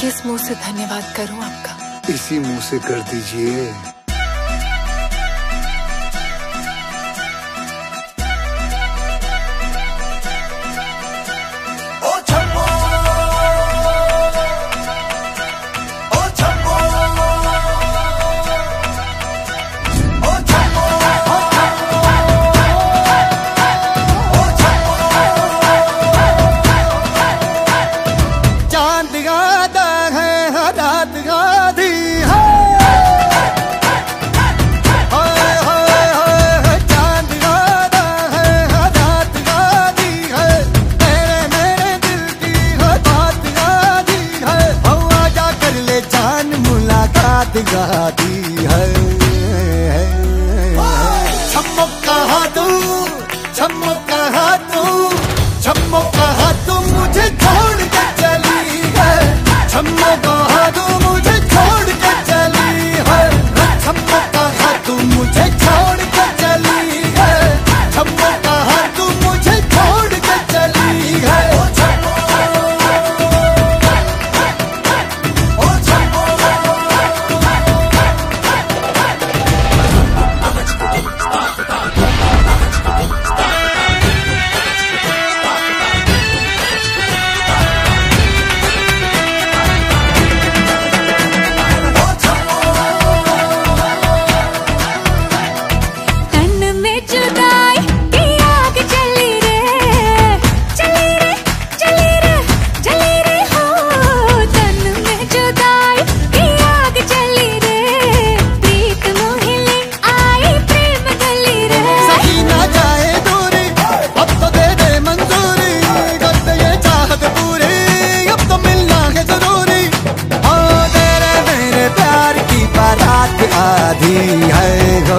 किस मुंह से धन्यवाद करूं आपका? इसी मुंह से कर दीजिए। गाती है छम्मो कहाँ तू, छम्मो कहाँ तू, छम्मो कहाँ तू मुझे छोड़ के चली है, छम्मो कहाँ तू मुझे छोड़ के चली है, छम्मो कहाँ तू मुझे छोड़ के चली है, छम्मो कहाँ तू मुझे छोड़ के चली है। आधी है हो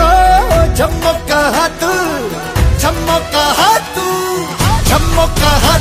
छम्मो कहाँ तू, छम्मो कहाँ तू, छम्मो कहाँ